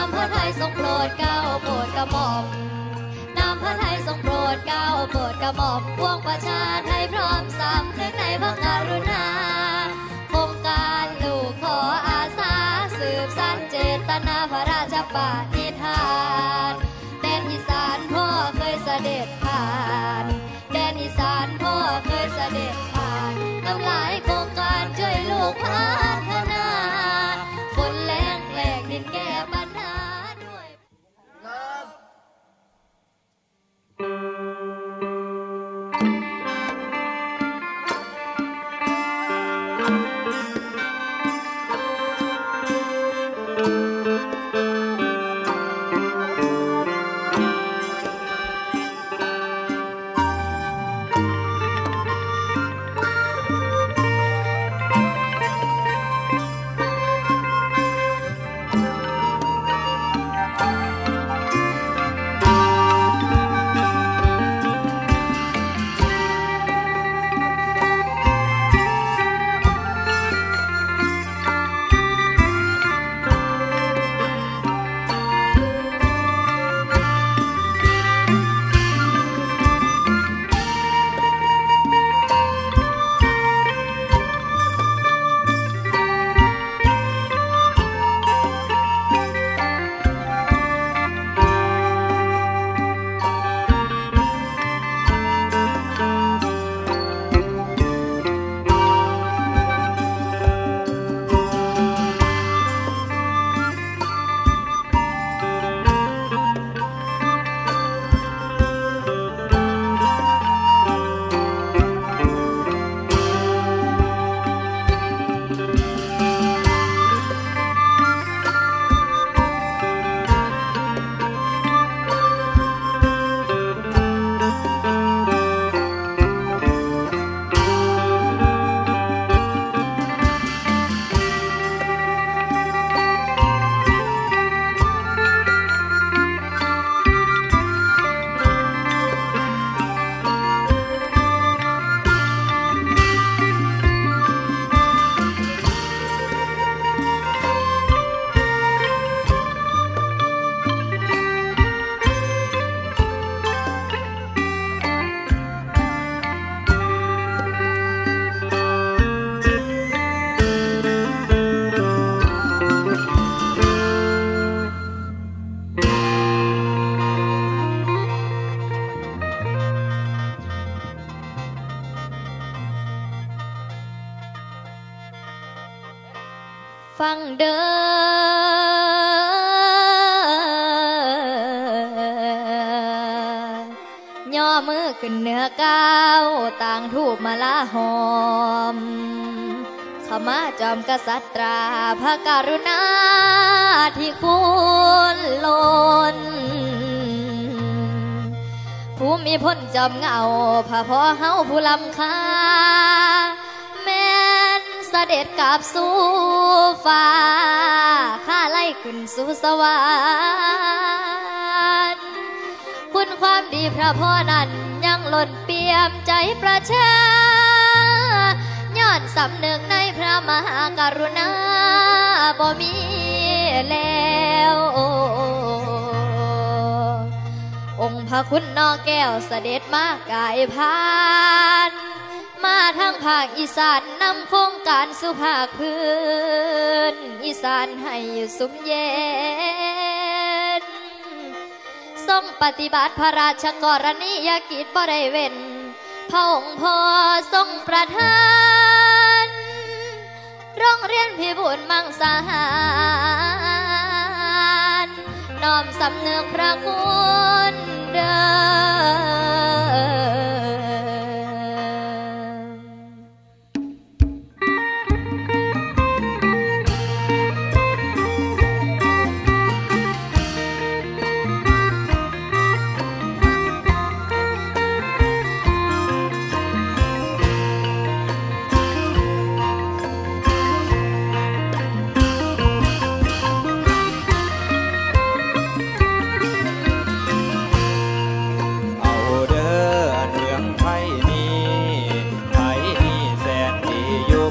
ำพระทัยทรงโปรดเกล้าโปรดกระหม่อมน้ำพระทัยทรงโปรดเกล้าโปรดกระหม่อมพวงประชาไทยพร้อมสำนึกในพระกรุณาโครงการลูกขออาสาสืบสานเจตนาพระราชปณิธานแดนอีสานพ่อเคยเสด็จผ่านแดนอีสานพ่อเคยเสด็จผ่านทำหลายโครงการช่วยลูกพัฒนาฝนแรงแหลกดินแก้ปัญหาด้วยฟังเด้อย่อมือขึ้นเหนือก้าวต่างทูบมาลาหอมขมาจอมกษัตราพระกรุณาที่คุณล้นผู้มีพ้นจอมเงาพระพ่อเฮาผู้ลำค่าแม่นเสด็จกลับสู่ฟ้าข้าไล่ขึ้นสู่สวรรค์คุณความดีพระพ่อนั้นยังล้นเปี่ยมใจประชาย้อนสำนึกในพระมหากรุณาบ่มีแล้วองค์พระคุณนอแก้วเสด็จมากายพานมาทางภาคอีสานนำโครงการสู่ภาคพื้นอีสานให้อยู่สุขเย็นทรงปฏิบัติพระราชกรณียกิจบ่ได้เว้นพระองค์พ่อทรงประทานโรงเรียนพิบูลมังสาหารน้อมสำนึกพระคุณเด้อ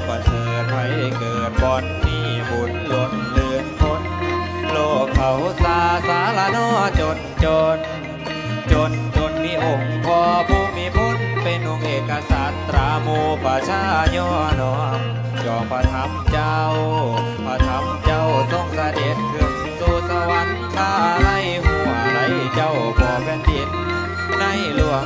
บ่อนนี้บุญหล่นเลือนพ้นโลกเขาสาจนมีองค์พ่อผู้มีพุทธเป็นองค์เอกสัตราหมู่ประชาย่อน้อมยอมพระธรรมเจ้าทรงเสด็จขึ้นสู่สวรรค์ข้าไล่หัวไล่เจ้าพ่อแผ่นดินในหลวง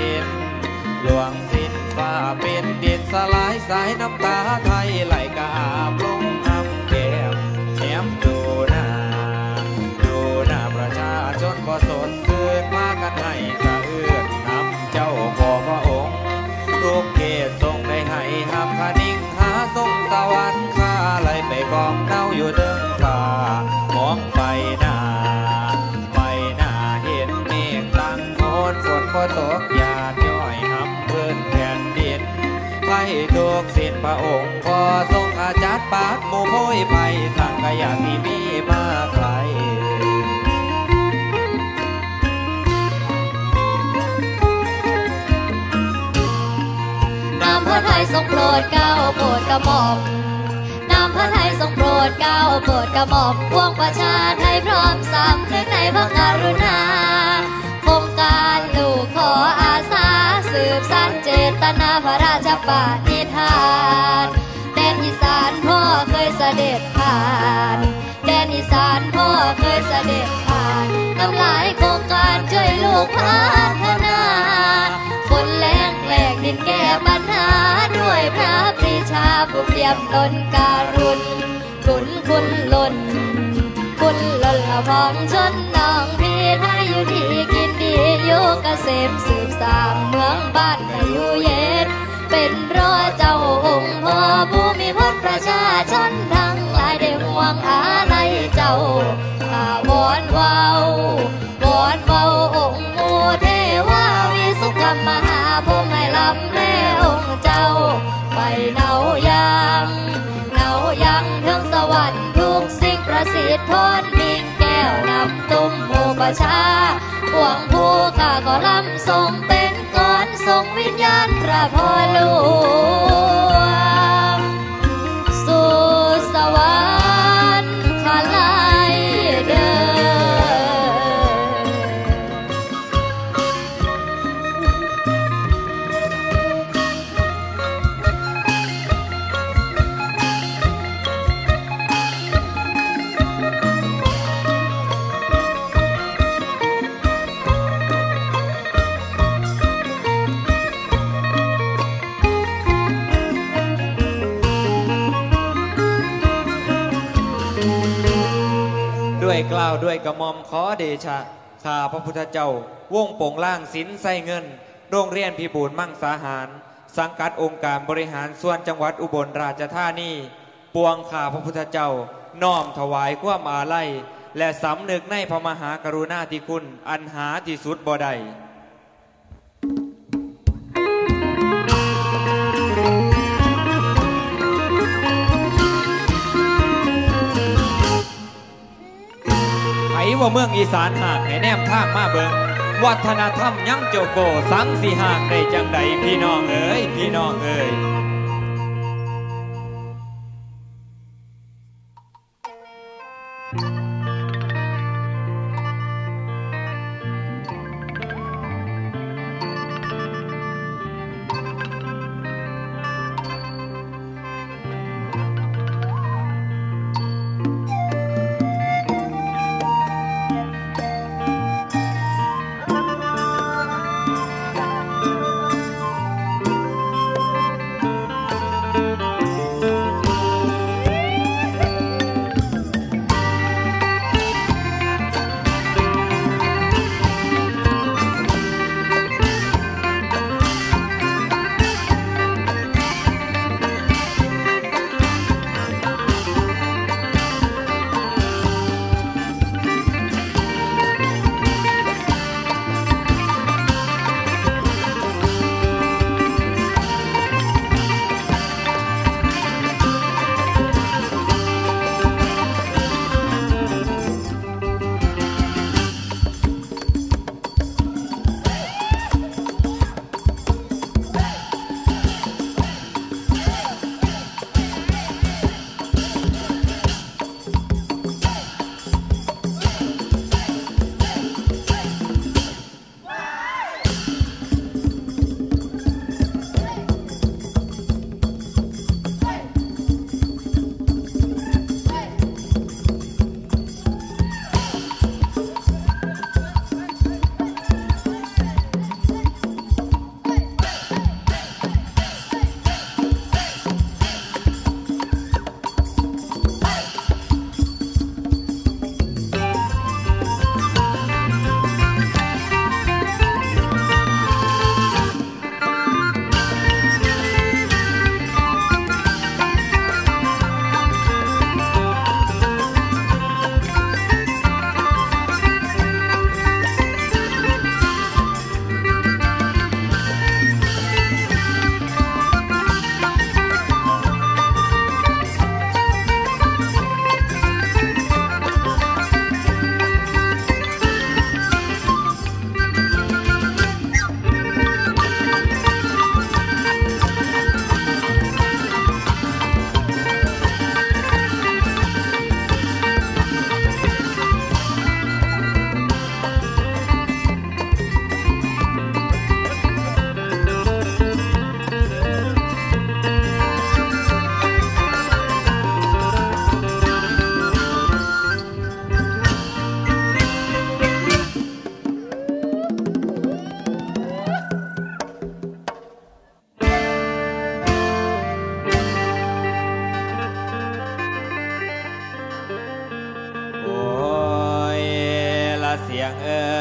สิ้นฟ้าเป็นดินสลายสายน้ำตาไทยไหลกาบลงน้ำแก้มแนมดูหน้าประชาชนก็สดชื่นมากันให้สะอื้นนำเจ้าพ่อพระองค์ทุกเขตทรงได้ให้ห้ามคนิ่งหาทรงตะวันข้าไหลไปกองเน่าอยู่เดินฟ้ามองไปหน้าเห็นเมฆตั้งโคนฝนก็ตกหยาดย้อยห้ำพื้นแผ่นดินไปทุกสิ้นพระองค์พอทรงอาจัดปาดหมู่โพยไปสังกายาที่มีมาไกลน้ำพระทัยทรงโปรดเกล้าโปรดกระหม่อมน้ำพระทัยทรงโปรดเกล้าโปรดกระหม่อมพวงประชาไทยพร้อมสำนึกในพระกรุณาโครงการลูกขออาสาสืบสานเจตนาพระราชปณิธานแดนอีสานพ่อเคยเสด็จผ่านแดนอีสานพ่อเคยเสด็จผ่านทำหลายโครงการช่วยลูกพัฒนาฝนแรงแหลกดินแก้ปัญหาด้วยพระปรีชาผู้เปี่ยมล้นการุณคุณล้นละพ้องชนน้องพี่ไทยอยู่ดีกินดีอยู่เกษมสืบสามเมืองบ้านให้อยู่เย็นเป็นรอเจ้าองค์พ่อผู้มีพจน์ประชาชนทั้งหลายได้ห่วงอะไรเจ้าวอนเว้าองค์มูเทวาวิสุขมหาภูมิให้ลำแม่องค์เจ้าไปเนายังถึงสวรรค์ทุกสิ่งประสิทธิ์พ้นมิ่งแก้วนำตุ้มหมู่ประชาหวงผู้ข้าก็ลำทรงเป็นก้อนทรงวิญญาณพระพ่อหลวงสู่สวรรค์ข้าไล่เดินด้วยกล่าวด้วยกระหม่อมขอเดชะข้าพระพุทธเจ้าวงโป่งล่างศิลไส้เงินโรงเรียนพิบูลมั่งสาหารสังกัดองค์การบริหารส่วนจังหวัดอุบลราชธานีปวงข้าพระพุทธเจ้าน้อมถวายความอาลัยและสำนึกในพระมหากรุณาธิคุณอันหาที่สุดบ่ได้ว่าเมืองอีสานหากให้แนมทางมาเบิงวัฒนธรรมยังโจโกสังสีหากได้จังใดพี่น้องเอ๋ยยงเอ่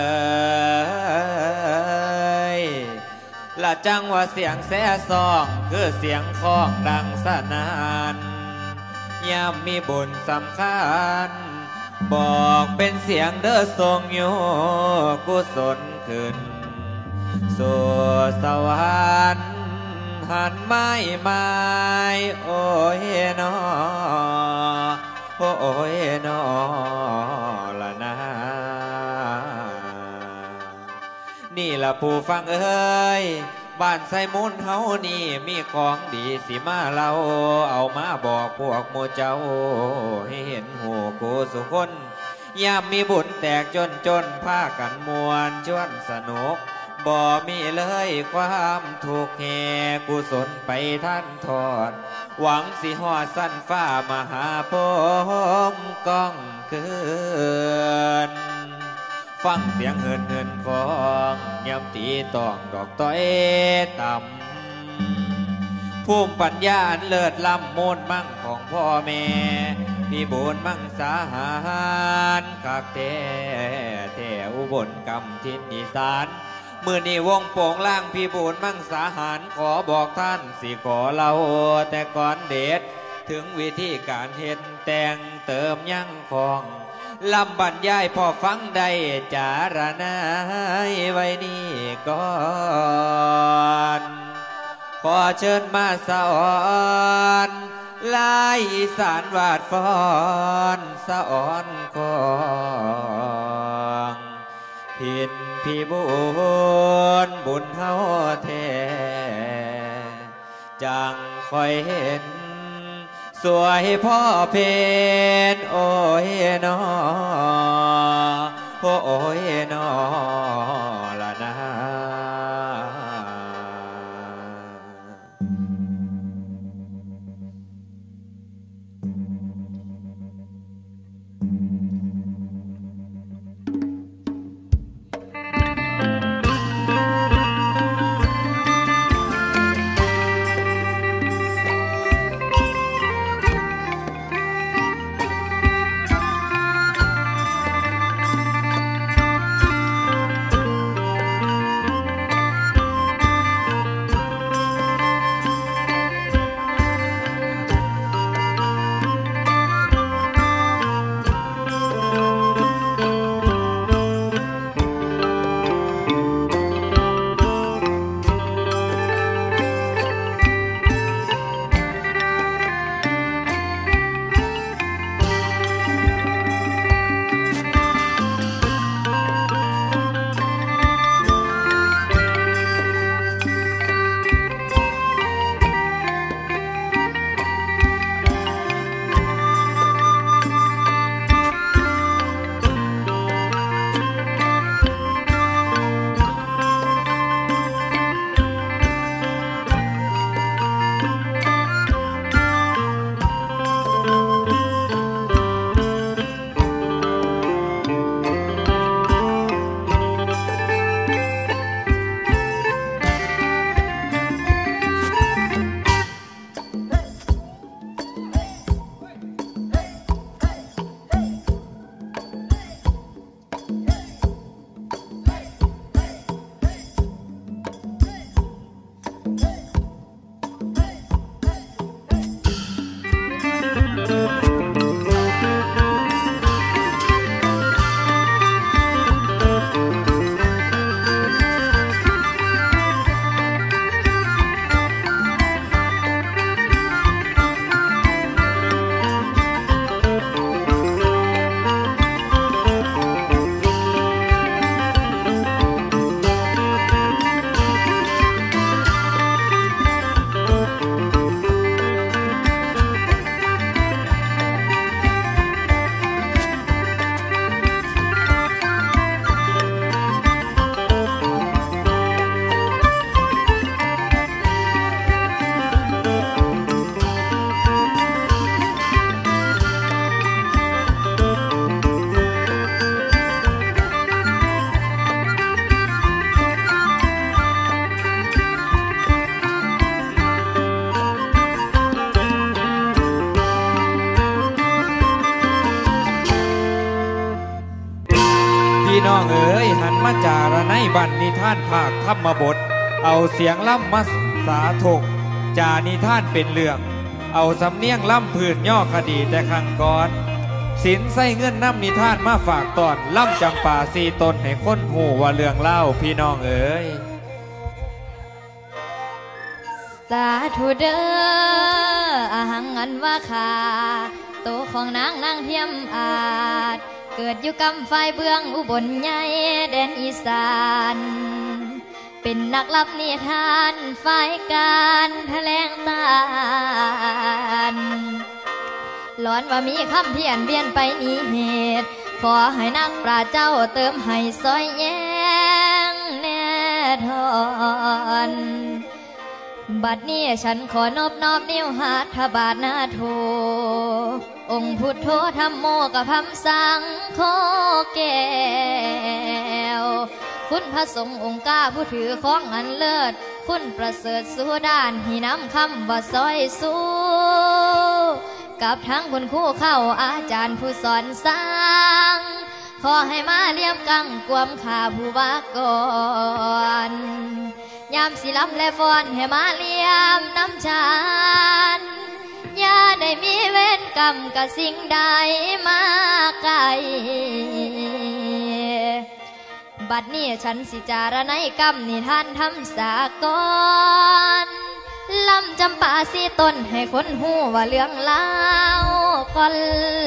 ยละจังว่าเสียงแซ่ซองคือเสียงคล้องดังสนานยามมีบุญสำคัญบอกเป็นเสียงเด้อทรงโยกุศลขึ้นสู่สวรรค์หันไม้ไม้โอ้ยนอโอ้ยนอละนะนี่ละผู้ฟังเอ้ยบ้านไซมุนเฮานี่มีของดีสิมาเราเอามาบอกพวกโมเจ้าให้เห็นหูกูสุคนยามมีบุญแตกจนพากันมวนชวนสนุกบ่มีเลยความทุกข์แห่กุศลไปท่านทอดหวังสิหอดสั้นฟ้ามหาพรหมก้องเกินฟังเสียงเหินของยำตีตองดอกต้อยต่ำภูมิปัญญาอันเลิศล้ำมูลมั่งของพ่อแม่พี่บุญมั่งสาหารคักแท้อุบลกำทินอีสานมือนี่วงโป่งล่างพี่บุญมั่งสาหารขอบอกท่านสิขอเล่าแต่ก่อนเด็ดถึงวิธีการเห็นแต่งเติมยั่งของลำบรรยายพอฟังได้จารณาไว้นี่ก่อนขอเชิญมาสอนลายอีสานวาดฟ้อนสะอ่อนของผิดพี่บุญบุญเฮาแท้จังคอยเห็นสวยพ่อเพนโอ้ยนอโอ้ยนอละนะน้องเอ๋ยหันมาจารณัยบันนิทานภาคธรรมบทเอาเสียงล่ำมาสาธกจานิทานเป็นเรื่องเอาสำเนียงล่ำพื้นย่อคดีแต่ครั้งก่อนสินใส่เงินน้ำนิทานมาฝากตอนล่ำจำป่าสีตนให้คนหูว่าเรื่องเล่าพี่น้องเอ๋ยสาธุเด้ออาหังอันว่าขาโตของนางเทียมอาจเกิดอยู่กำไฟเบื้องอุบลใหญ่แดนอีสานเป็นนักลับนิทานฝ่ายการแถลงตานหลอนว่ามีคำเพียนเวียนไปนี้เหตุขอให้นักปราเจ้าเติมให้ซอยแย้งแน่ทอนบัดนี้ฉันขอนอบนิ้วหัตถบาทนาโทองค์พุทโธธรรมโมกับพำสังโฆแก้วคุณพระสงฆ์องค์ก้าผู้ถือของอันเลิศคุณประเสริฐสู่ด้านหินำคำว่าซอยสู้กับทั้งคุณครูเข้าอาจารย์ผู้สอนสร้างขอให้มาเรียบกังกวมข่าผู้บากรยามสิลำและฟ้อนให้มาเลียมน้ำชานอย่าได้มีเวรกรรมกับสิ่งใดมาไกลบัดนี้ฉันสิจารณัยกรรมนิทานทำสากลลำจำป่าสีต้นให้คนหูว่าเรื่องเล่าก่อน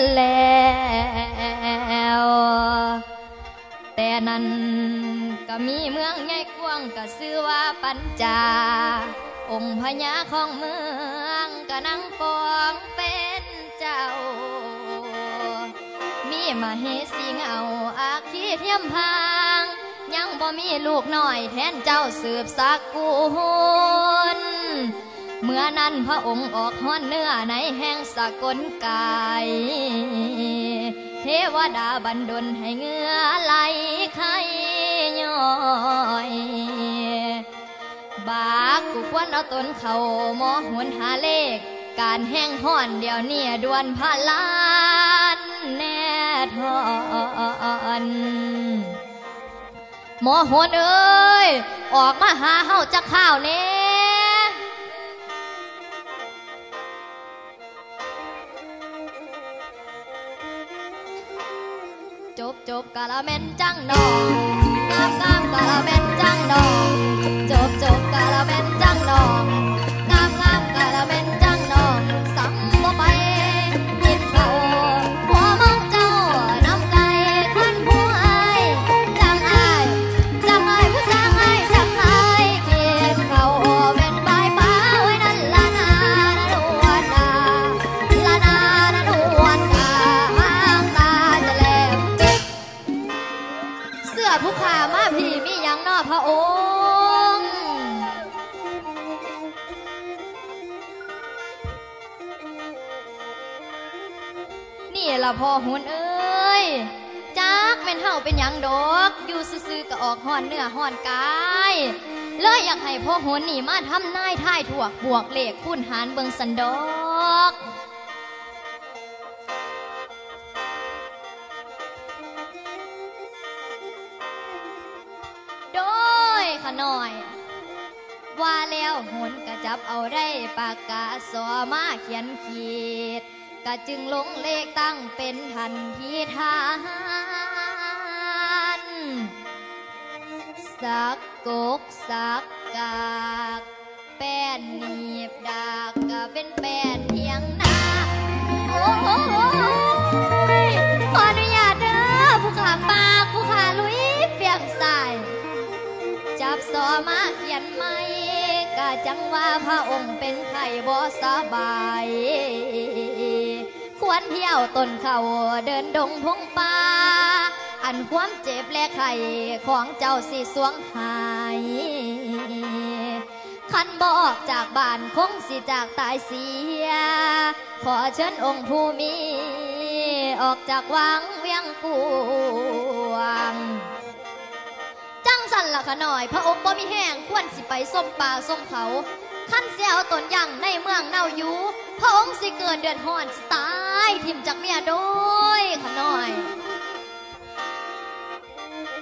แล้วแต่นั้นก็มีเมืองใหญ่กว้างก็ชื่อว่าปัญจาองค์พญาของเมืองก็นั่งปองเป็นเจ้ามีมาเฮสีเงาอาคีเทียมพางยังบ่มีลูกน้อยแทนเจ้าสืบสักกุลเมื่อนั้นพระองค์ออกห้อนเนื้อในแห่งสกลกายเทวดาบันดลให้เหงื่อไหลไข่ย้อยบากกูควรเอาตนเขาหมอหวนหาเลขการแห้งห้อนเดี๋ยวนี้ดวนพาลานแน่ทอนหมอหวนเอ้ยออกมาหาเฮาจักข้าวเน่จบกะละเม็นจังดองงามกะละเม็นจังดองจบกะละเม็นจังดองงามกะละเม็นจังดองสังบ่ไปกินข้าวหัวมองเจ้าน้ำไก่คันผู้อายจังอายผู้จังอายจังอายกินข้าวเป็นใบป้าไว้นั่นละนาดวนดาละนาดวนกาห้างตาจะแลมเสื้อผู้ขามาพี่มียังนอพระองค์นี่ละพ่อหุ่นเอ้ยจักเป็นเฮาเป็นยังดอกอยู่ซื่อๆก็ออกห่อนเนื้อห่อนกายเลยอยากให้พ่อหุ่นนี่มาทำนายท่ายถ่วกบวกเลขคูณหารเบิงสันดอกโดยขะหน่อยว่าแล้วหุ่นกระจับเอาได้ปากกาสอมาเขียนขีดกะจึงลงเลขตั้งเป็นทันทีทานสักกกสักกากแป้นหนีบดากกะเป็นแป้นเทียงนาโอ้ยขออนุญาตเด้อผู้ขาปากผู้ขาลุยเปียงใส่จับสอมาเขียนไม่กะจังว่าพระองค์เป็นไข้บ่สบายควรเที่ยวต้นเขาเดินดงพงป่าอันความเจ็บและไข้ของเจ้าสิสวงหายคันบอกจากบ้านคงสิจากตายเสียขอเชิญองค์ผู้มีออกจากวังเวียงกวงจังสันละขะหน่อยพระองค์บ่มีแห้งควรสิไปส้มป่าส้มเขาขั้นเสียวตนยังในเมืองเน่าอยู่พระองค์สิเกินเดือนห่อนสิตายทิมจากเมียโดยขะหน่อย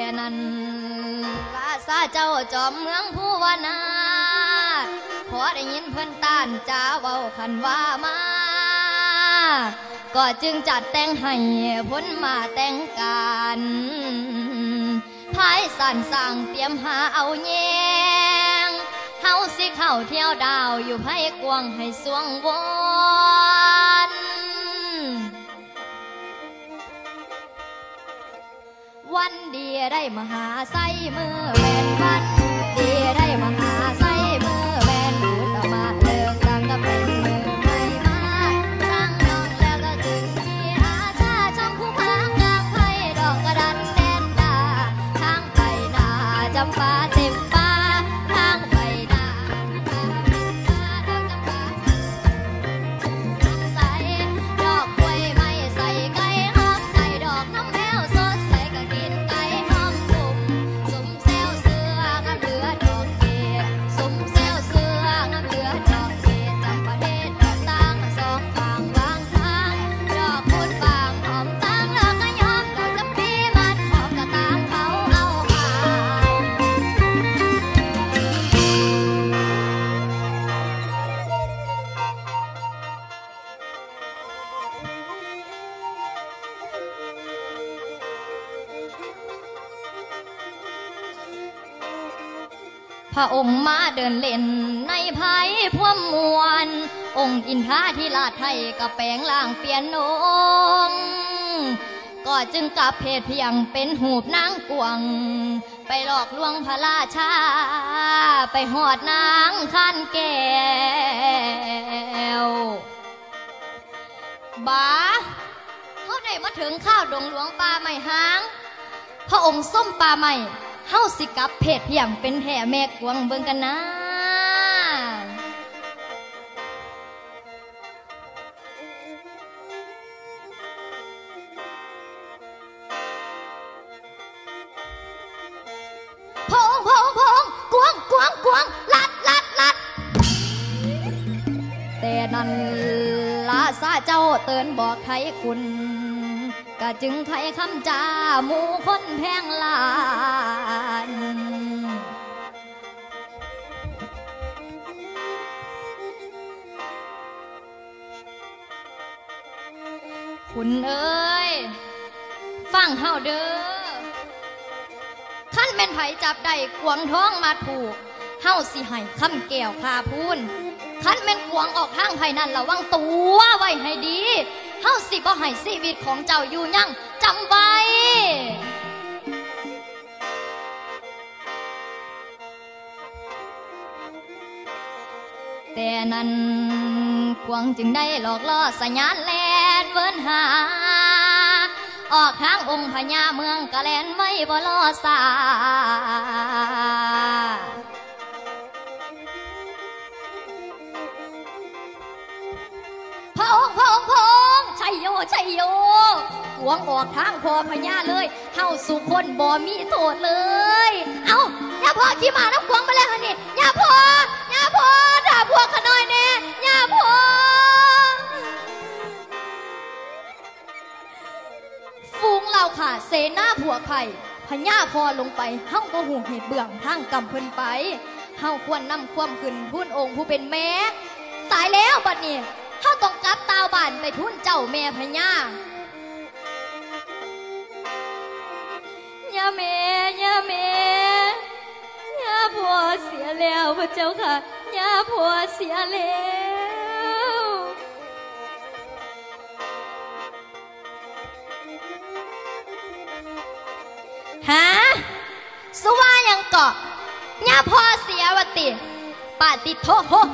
นั้นลาซาเจ้าจอมเมืองผู้วนาถพอได้ยินเพิ่นต้านจ้าเว้าคันว่ามาก็จึงจัดแต่งให้พ้นมาแต่งการภายสั่นสั่งเตรียมหาเอาแยงเฮาสิเข้าเที่ยวดาวอยู่ไผกวงให้สวงวนวันดีได้มหาไส้มือแม่นวันดีได้มหาไส้มือแม่นบุตรมาเลิกจังก็เป็นมือไม่มาสร้างน้องแล้วก็จึงมีอาชาช่องผู้พากลางไผ่ดอกกระดันแดนดาทางไปนาจำปาเต็มป่าทางไปนาดอกจำปาใส่ดอกกล้วยไม่ใส่ไก่หอมใส่ดอกน้ำแมวสดใส่ก็กินไก่หอมตุ่มสมแซวเสือกับเหลือดอกเกดสมแซวเสือกับเหลือดอกเกดจำประเทศดอกต่างสองทางวางทางดอกพุดบางหอมต่างแล้วก็ยอมดอกจำปีมันหอมก็ตามเขาเอามา พระองค์มาเดินเล่นในไผ่พวมมวลองค์อินทราธิราชไทยกับแปลงล่างเปลี่ยนองค์ก็จึงกลับเพศเพียงเป็นหูบนางกวงไปหลอกลวงพระราชาไปหอดนางขันแก้วบ้าเขาได้มาถึงข้าวดงหลวงป่าไม่หางพระองค์ส้มป่าไม่เฮาสิกับเพศเพียงเป็นแท่แม่กวงเบิ่งกันนะพงกวงลัดแต่นั้นลาซาเจ้าเตือนบอกไทยคุณก็จึงไขคำจาหมู่คนแพงลานคุณเอ้ยฟังเฮาเด้อขั้นแม่นไผจับได้กวงท้องมาถูกเฮาสิให้คำแก้วพาพูนขั้นแม่นกวงออกทางไผนั่นระวังตัวไว้ให้ดีเฮาสิบ่ให้ชีวิตของเจ้าอยู่ยังจำไว้แต่นั้นกวงจึงได้หลอกล่อสัญญาณแลนเวินหาออกทางองค์พญาเมืองกะแลนไว้บ่ล่อสาพงชัยโยกวงออกทางพอพญาเลยเฮาสุคนบ่มีโทษเลยเอ้าย่าพ่อขี่ม้าน้ำกวงมาแล้วนี่ย่าพ่อด่าพวกขน้อยแน่ย่าพ่อฟูงเราค่ะเสนาผัวไผ่พญาพอลงไปเฮาบ่ฮู้เหตุเบื้องทางกำเพิ่นไปเฮาควรนำความขึ้นทุนองค์ผู้เป็นแม่ตายแล้วบัดนี้เฮาต้องกลับตาวบ้านไปทุนเจ้าแม่พญาย่าแม่ย่าผัวเสียแล้วพระเจ้าค่ะย่าผัวเสียแล้วฮะสุว่ายังเกาะย่าผัวเสียวะติปาติโทโฮ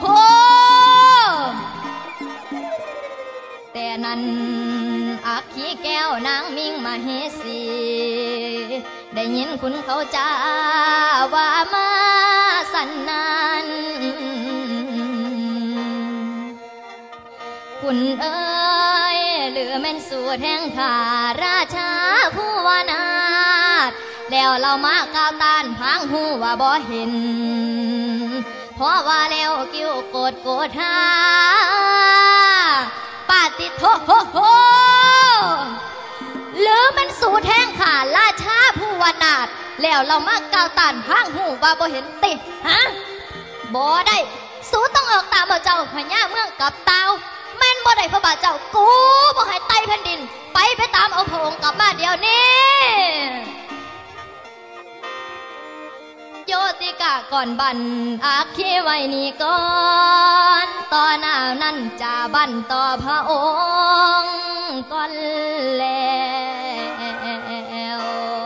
แต่นั้นอักขีแก้วนางมิ่งมาเฮสีได้ยินคุณเขาจ้าว่ามาสันนั้น คุณเอ๋ยเหลือแม่นสู่แห่งข้าราชาผู้วานาถแล้วเรามาก้าวต้านพังหูว่าบ่เห็นเพราะว่าแล้วกิ้วโกดหาปาติโทโฮโฮหรือมันสู่แห่งข้าราชาผู้วานาถแล้วเรามากาวตานห้างหูว่าบ่เห็นติฮะบ่ได้สู้ต้องออกตามเจ้าพญาเมืองกับเตาแม่นบ่ได้พระบาทเจ้ากูบ่ให้ไต่แผ่นดินไปตามเอาพระองค์กลับมาเดี๋ยวนี้โยติกาก่อนบันอาคีไว้นี่ก่อนต่อหน้านั้นจะบันต่อพระองค์ก่อนแล้ว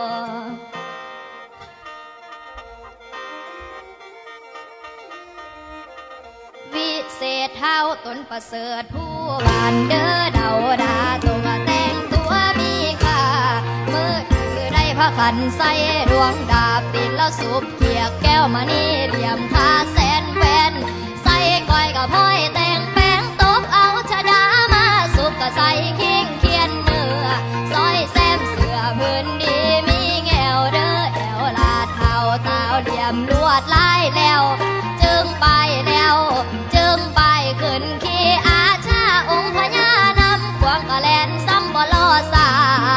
วิเศษเท้าตนประเสริฐผู้บานเด้อเดาดาตัวแต่งตัวมีค่ามือถือได้พระขันใส่ดวงดาบติดแล้วสุบเกียกแก้วมานี่เหลี่ยมคาแสนแหวนใส่ก้อยกับพ้อยแต่งแป้งตบเอาชะดามาสุบก็ใส่คิงเคียนเนื้อซอยแซมเสือพื้นดีมีแงวเด้อแอวลาดเท้าตาวเหลี่ยมลวดลายแล้วจึงไปแล้วจึงไปขึ้นขี่อาชาองค์พญานำควงกะแลนซ้ำบ่ลอสา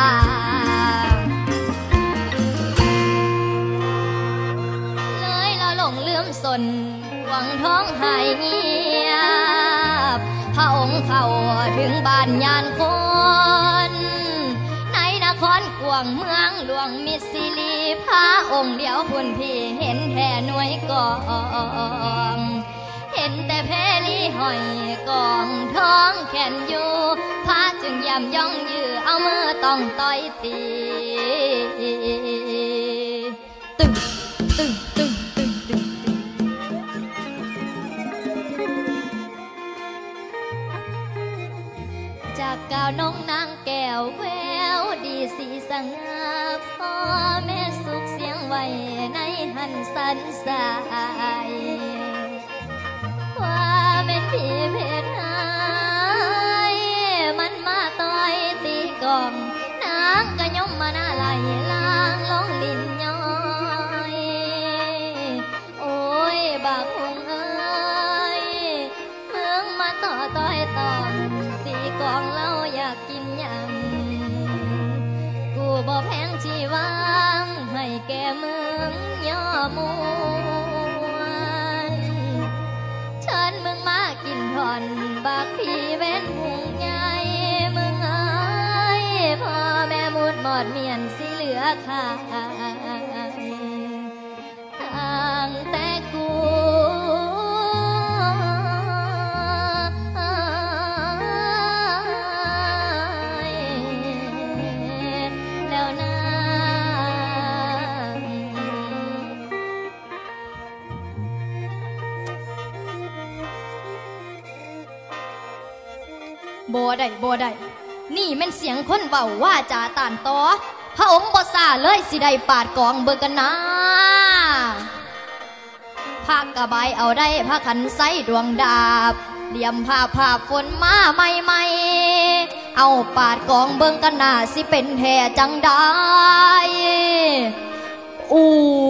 เลยละหลงลืมสนหวังท้องหายเงียบพระองค์เข้าถึงบ้านยานคนในนครกวงเมืองหลวงมิสซิลีพระองค์เดียวพุ่นพี่เห็นแท่หน่วยกองเห็นแต่เพลีห้อยกองท้องแขนอยู่พระจึงยำย่องยือเอามือต้องต่อยตีตึงตึงตึงตึงตึงจากกาวน้องนางแก้วแววดีสีสง่าพ่อแม่สุขเสียงไว้ในหันสันสายว่าเป็นพี่เพชรหายมันมาต่อยตีกองนางก็ย่อมมาหน้าไหลลางลงลิ้นย้อยโอ้ยบากหงเอ้ยเมืองมาต่อยตอนตีกองเราอยากกินยังกูบ่แพงชีวังให้แก่เมืองย่อมูเชิญมึงมากินถอนบักพี่เว้นหุงใหญ่มึงเอ้ยพ่อแม่มุดหมดเมียนสิเหลือขาดทางแต่กูแล้วนะบ่ได้นี่แม่นเสียงคนเว้าว่าจาตานต่อพระองค์บ่ซาเลยสิได้ปาดกองเบิ่งกันนะภาคกระบายเอาได้พระขันไซดวงดาบเหลี่ยมภาพฝนมาใหม่เอาปาดกองเบิ่งกันนะสิเป็นแท้จังได้อู้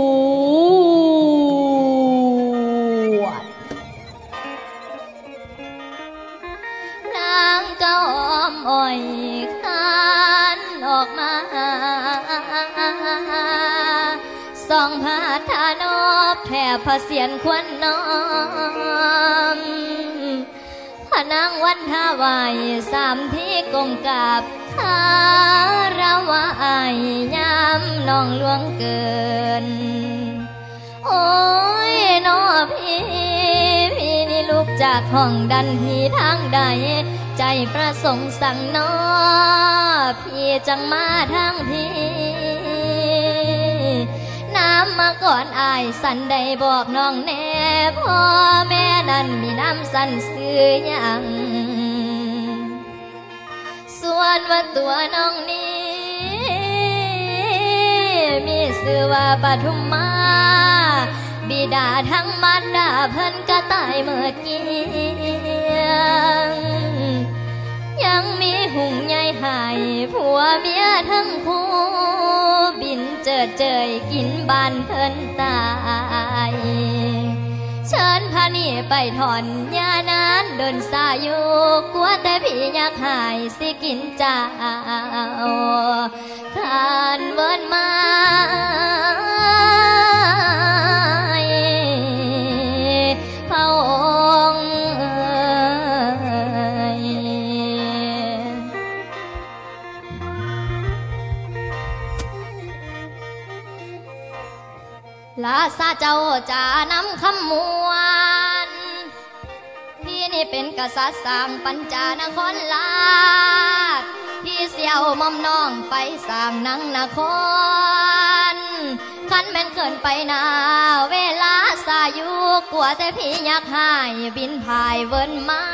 นางก็อ้อมอ้อยคานออกมาส่องพาทานอบแถบพระเสียนควันน้อมพระนางวันทาวายสามที่กลมกราบคาราวายยามน้องหลวงเกินโอ้ยน้อพี่นี่ลุกจากห้องดันทีทางใดใจประสงค์สั่งน้อพี่จังมาทางพี่น้ำมาก่อนอายสันได้บอกน้องแน่พ่อแม่นั้นมีน้ำสันซื้อยังส่วนว่าตัวน้องนี้มีชื่อว่าปทุมมาบิดาทั้งมารดาเพิ่นก็ตายเมื่อกี้ยังมีหุ่งใหญ่หายผัวเมียทั้งคู่บินเจิดเจยกินบ้านเพิ่นตายเชิญพานี่ไปถอนยานานเดินสายอยู่กลัวแต่พี่อยากหายสิกินเจ้าขานเวินมาลาซาเจ้าจานำคำมวลพี่นี่เป็นกษัตริย์สร้างปัญจานครลาดพี่เสี่ยวมอมน้องไปสร้างนังนครคันแม่นเกินไปนาเวลาสาอยู่กลัวแต่พี่อยากหายบินพายเวินมา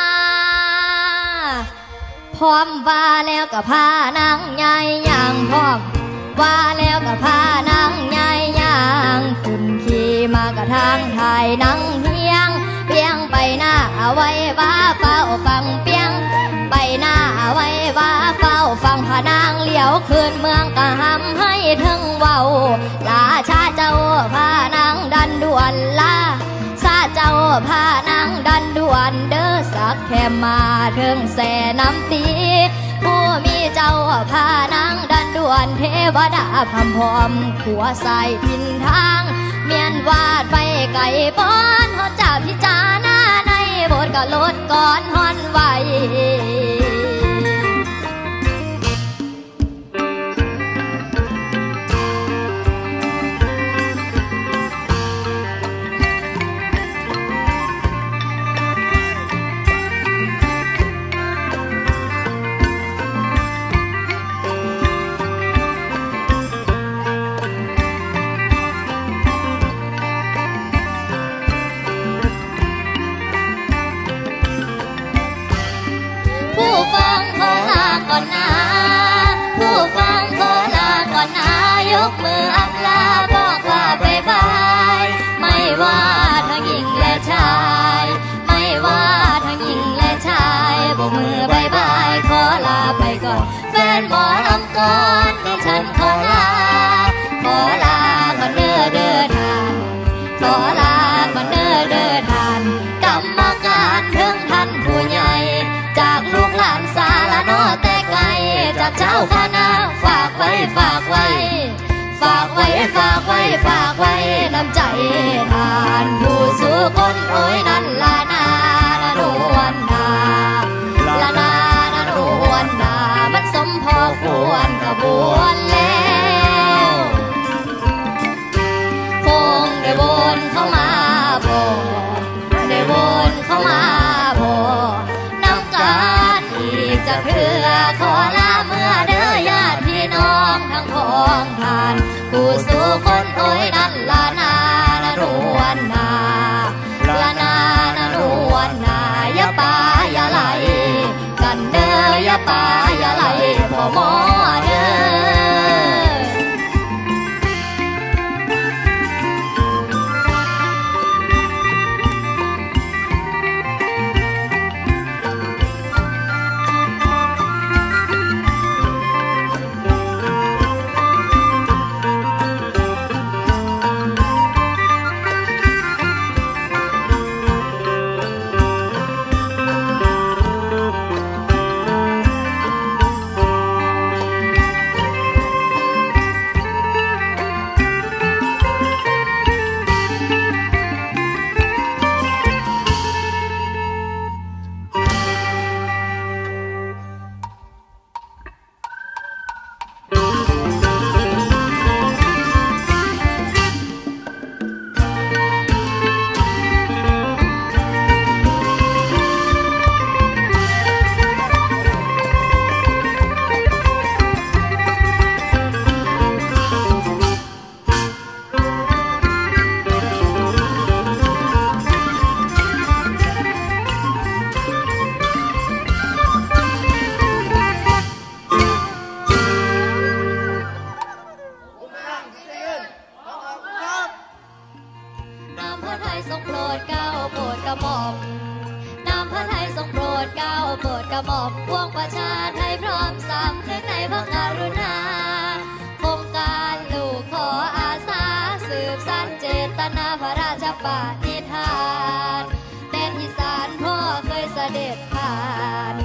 พร้อมว่าแล้วกับผ้านางใหญ่ย่างพร้อมว่าแล้วกับผ้านางใหญ่ย่างขึ้นขี่มากระทางไทยนังเฮียงเปียงไปหน้าเอาไว้ว่าเฝ้าฟังเปียงไปหน้าเอาไว้ว่าเฝ้าฟังพานางเลี้ยวคืนเมืองกะหำให้ถึงเว้าลาชาเจ้าพานางดันด่วนลาซาเจ้าพานางดันด่วนเด้อสักแค่มาถึงแสน้ำตีผู้มีเจ้าพานางดันด่วนเทวดาพำพร้อมขัวใส่ทินทางเมียนวาดไปไก่ป้อนเขาจ่าพิจารณาในบทกะลดก่อนฮอนไวก่อนนะผู้ฟังขอลาก่อนนะยกมืออำลาบอกว่าบ๊ายบายไม่ว่าทั้งหญิงและชายไม่ว่าทั้งหญิงและชายโบกมือบ๊ายบายขอลาไปก่อนแฟนหมอลำก่อนดิฉันขอลาก่อนเด้อเด้อทานขอลาก่อนเด้อเด้อทานกรรมการถึงท่านผู้ใหญ่จากลูกหลานสาละโนแต่ไกลจากเจ้าคณะฝากไว้ฝากไว้ฝากไว้ฝากไว้ฝากไว้น้ำใจทานผู้สู้คนโอ้ยนั่นละนาละนวลนาละนาละนวลนามันสมพอควรกระบวนแล้วคงได้วนเข้ามาพอได้วนเข้ามาพอจะเพื่อขอลาเมื่อเด้อญาติพี่น้องทั้งพ้องทานผู้สู้คนโอ้ยนั่นละนาละนวลนาละนาละนวลนาอย่าป่าอย่าไหลกันเด้ออย่าป่าอย่าไหลพ่อหมอเด้อทรงโปรดเกล้าโปรดกระหม่อมน้ำพระทัยทรงโปรดเกล้าโปรดกระหม่อมพวงประชาไทยพร้อมสำนึกในพระกรุณาโครงการลูกขออาสาสืบสานเจตนาพระราชปณิธานแดนอีสานพ่อเคยเสด็จผ่าน